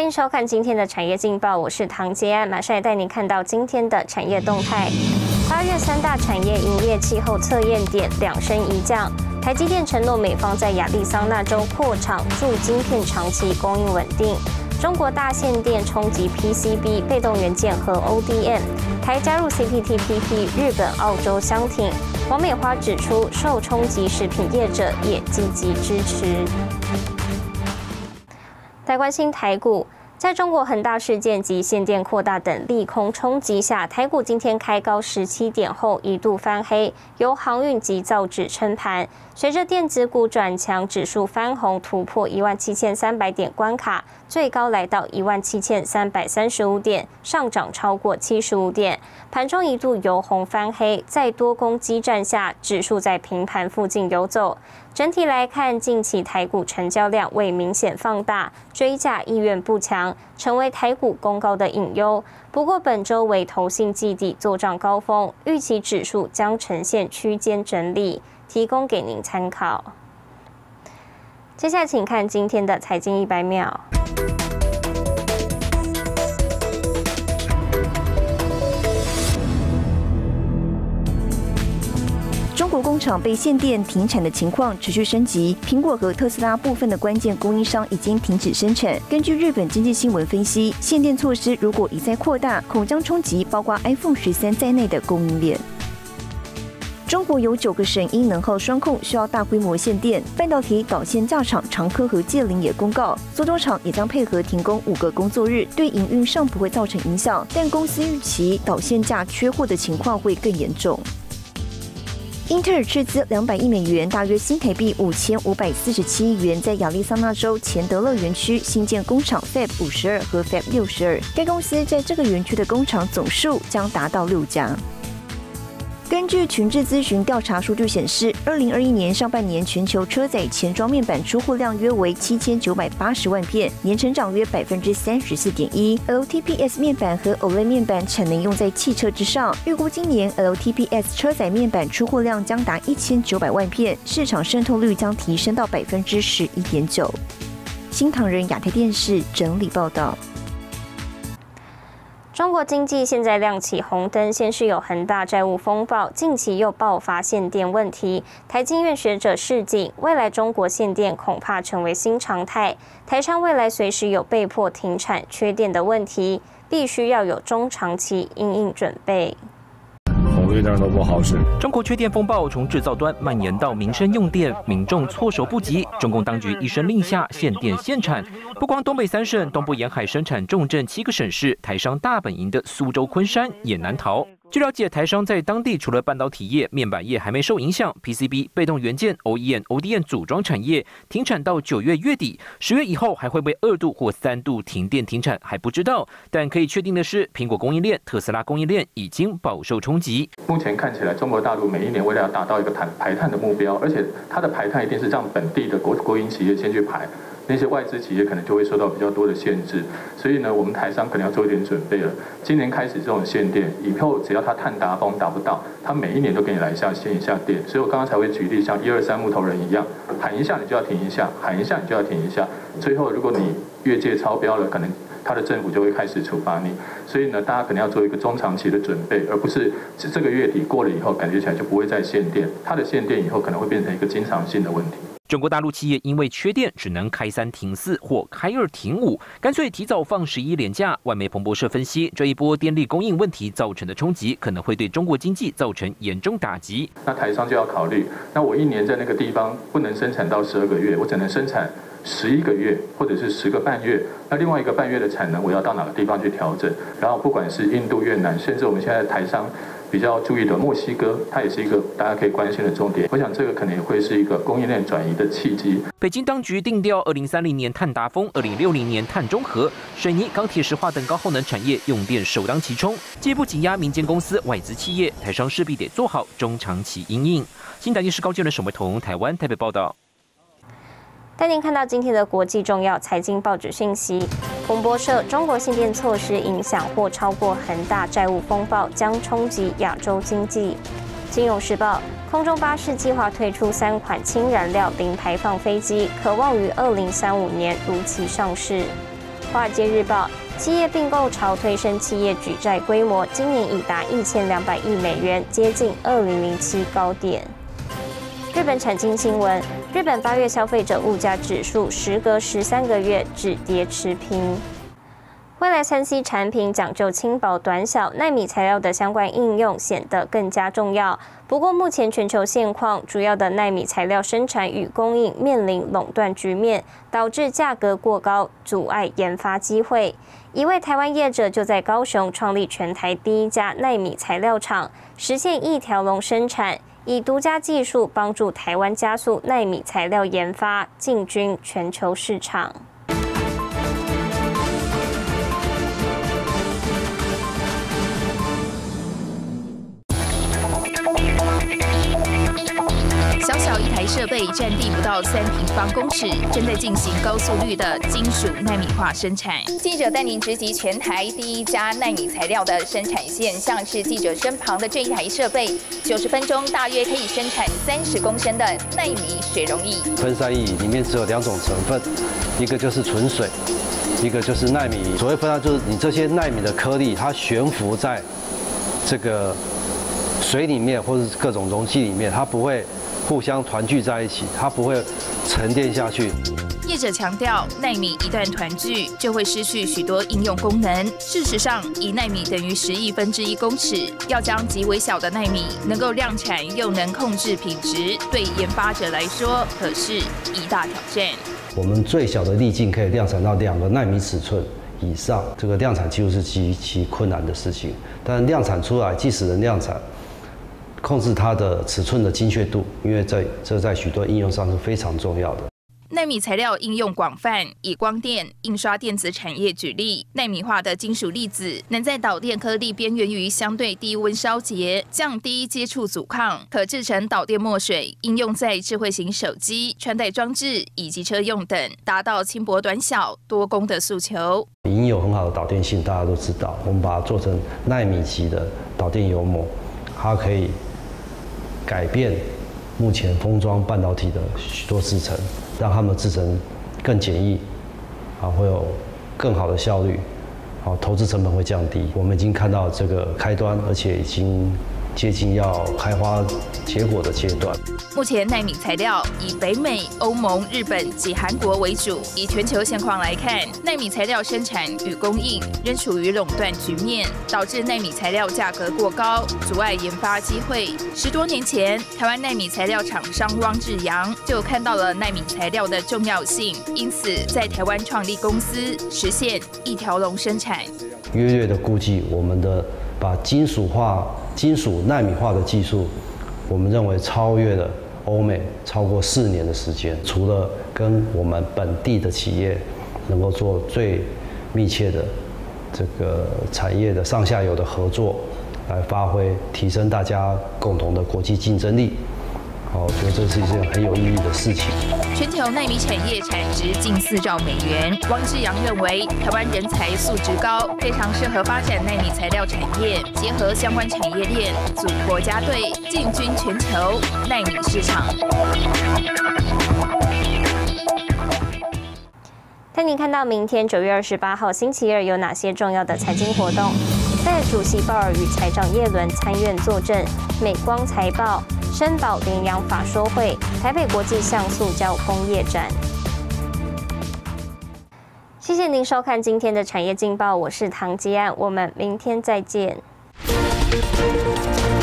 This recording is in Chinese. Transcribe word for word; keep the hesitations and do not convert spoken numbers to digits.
迎收看今天的产业劲报，我是唐杰安，马上来带您看到今天的产业动态。八月三大产业营业气候测验点两升一降，台积电承诺美方在亚利桑那州扩厂，助晶片长期供应稳定。中国大限电冲击 P C B 被动元件和 O D M， 台加入 C P T P P， 日本、澳洲相挺。王美花指出，受冲击食品业者也积极支持。来关心台股。在中国恒大事件及限电扩大等利空冲击下，台股今天开高十七点后一度翻黑，由航运及造纸撑盘。随着电子股转强，指数翻红突破一万七千三百点关卡，最高来到一万七千三百三十五点，上涨超过七十五点。盘中一度由红翻黑，在多空激战下，指数在平盘附近游走。整体来看，近期台股成交量未明显放大，追价意愿不强，成为台股攻高的隐忧。不过本周为投信季底作账高峰，预期指数将呈现区间整理，提供给您参考。接下来请看今天的财经一百秒。 中国工厂被限电停产的情况持续升级，苹果和特斯拉部分的关键供应商已经停止生产。根据日本经济新闻分析，限电措施如果一再扩大，恐将冲击包括 iPhone 十三在内的供应链。中国有九个省因能耗双控需要大规模限电，半导体导线架厂长科和界霖也公告，苏州厂也将配合停工五个工作日，对营运上不会造成影响，但公司预期导线架缺货的情况会更严重。英特尔斥资两百亿美元，大约新台币五千五百四十七亿元，在亚利桑那州钱德勒园区新建工厂 Fab 五十二和 Fab 六十二。该公司在这个园区的工厂总数将达到六家。根据群智咨询调查数据显示，二零二一年上半年全球车载前装面板出货量约为七千九百八十万片，年成长约百分之三十四点一。L T P S 面板和 O L E D 面板产能用在汽车之上，预估今年 L T P S 车载面板出货量将达一千九百万片，市场渗透率将提升到百分之十一点九。新唐人亚太电视整理报道。 中国经济现在亮起红灯，先是有恒大债务风暴，近期又爆发限电问题。台经院学者示警，未来中国限电恐怕成为新常态，台商未来随时有被迫停产、缺电的问题，必须要有中长期因应准备。 红绿灯都不好使。 中国缺电风暴从制造端蔓延到民生用电，民众措手不及。中共当局一声令下，限电限产。不光东北三省、东部沿海生产重镇七个省市，台商大本营的苏州、昆山也难逃。据了解，台商在当地除了半导体业、面板业还没受影响 ，P C B、被动元件、O E M、O D M 组装产业停产到九月月底，十月以后还会被二度或三度停电停产还不知道。但可以确定的是，苹果供应链、特斯拉供应链已经饱受冲击。 目前看起来，中国大陆每一年为了要达到一个碳排碳的目标，而且它的排碳一定是让本地的国国营企业先去排。那些外资企业可能就会受到比较多的限制，所以呢，我们台商可能要做一点准备了。今年开始这种限电，以后只要它碳达峰达不到，它每一年都给你来一下限一下电。所以我刚刚才会举例，像一二三木头人一样，喊一下你就要停一下，喊一下你就要停一下。最后如果你越界超标了，可能它的政府就会开始处罚你。所以呢，大家可能要做一个中长期的准备，而不是这个月底过了以后，感觉起来就不会再限电。它的限电以后可能会变成一个经常性的问题。 中国大陆企业因为缺电，只能开三停四或开二停五，干脆提早放十一连假。外媒彭博社分析，这一波电力供应问题造成的冲击，可能会对中国经济造成严重打击。 那台商就要考虑，那我一年在那个地方不能生产到十二个月，我只能生产十一个月，或者是十个半月。那另外一个半月的产能，我要到哪个地方去调整？然后不管是印度、越南，甚至我们现在台商比较注意的墨西哥，它也是一个大家可以关心的重点。我想这个可能也会是一个供应链转移的契机。 北京当局定调二零三零年碳达峰，二零六零年碳中和，水泥、钢铁、石化等高耗能产业用电首当其冲。进一步挤压民间公司、外资企业，台商势必得做好中长期因应。新台电视高建伦、沈维彤，台湾台北报道。 带您看到今天的国际重要财经报纸讯息。彭博社：中国限电措施影响或超过恒大债务风暴，将冲击亚洲经济。金融时报：空中巴士计划推出三款氢燃料零排放飞机，可望于二零三五年如期上市。 华尔街日报，企业并购潮推升企业举债规模，今年已达一千两百亿美元，接近二零零七高点。日本产经新闻，日本八月消费者物价指数时隔十三个月止跌持平。未来三 C 产品讲究轻薄短小，奈米材料的相关应用显得更加重要。不过，目前全球现况，主要的奈米材料生产与供应面临垄断局面，导致价格过高，阻碍研发机会。一位台湾业者就在高雄创立全台第一家奈米材料厂，实现一条龙生产，以独家技术帮助台湾加速奈米材料研发，进军全球市场。 小小一台设备占地不到三平方公尺，正在进行高速率的金属奈米化生产。记者带您直击全台第一家奈米材料的生产线，像是记者身旁的这一台设备，九十分钟大约可以生产三十公升的奈米水溶液。 分散液里面只有两种成分，一个就是纯水，一个就是奈米。所谓分散就是你这些奈米的颗粒，它悬浮在这个水里面或者各种容器里面，它不会互相团聚在一起，它不会沉淀下去。 业者强调，奈米一旦团聚，就会失去许多应用功能。事实上，一奈米等于十亿分之一公尺，要将极微小的奈米能够量产又能控制品质，对研发者来说可是一大挑战。 我们最小的粒径可以量产到两个奈米尺寸以上，这个量产几乎是极其困难的事情。但量产出来，即使能量产，控制它的尺寸的精确度，因为在这在许多应用上是非常重要的。 奈米材料应用广泛，以光电、印刷电子产业举例，奈米化的金属粒子能在导电颗粒边缘于相对低温烧结，降低接触阻抗，可制成导电墨水，应用在智慧型手机、穿戴装置以及车用等，达到轻薄短小、多功的诉求。 已经有很好的导电性，大家都知道，我们把它做成奈米级的导电油膜，它可以改变目前封装半导体的许多制程，让它们制程更简易，啊，会有更好的效率，好，投资成本会降低。我们已经看到这个开端，而且已经接近要开花结果的阶段。 目前奈米材料以北美、欧盟、日本及韩国为主。以全球现况来看，奈米材料生产与供应仍处于垄断局面，导致奈米材料价格过高，阻碍研发机会。十多年前，台湾奈米材料厂商汪志扬就看到了奈米材料的重要性，因此在台湾创立公司，实现一条龙生产。 约略的估计，我们的把金属化、金属奈米化的技术，我们认为超越了欧美超过四年的时间。除了跟我们本地的企业能够做最密切的这个产业的上下游的合作，来发挥提升大家共同的国际竞争力。好，我觉得这是一件很有意义的事情。 全球奈米产业产值近四兆美元。汪志扬认为，台湾人才素质高，非常适合发展奈米材料产业，结合相关产业链，组国家队，进军全球奈米市场。 带您看到明天九月二十八号星期二有哪些重要的财经活动。在主席鲍尔与财长耶伦参院坐镇，美光财报、深宝联阳法说会、台北国际橡塑胶工业展。谢谢您收看今天的产业劲报，我是唐吉安，我们明天再见。